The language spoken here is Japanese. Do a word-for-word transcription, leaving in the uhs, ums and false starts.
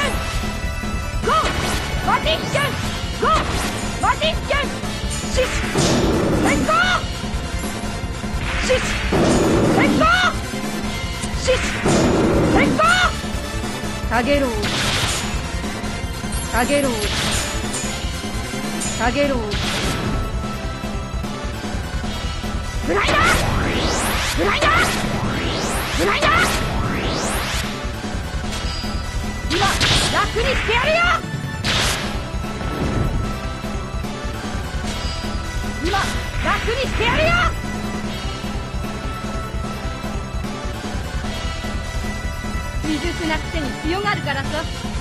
ゴーマジックゴーマジックシッ変更シッ変更シッ変更かげろうかげろうかげろうフライダーフライダーフライダー今楽にしてやるよ今楽にしてやるよ未熟なくせに強がるからさ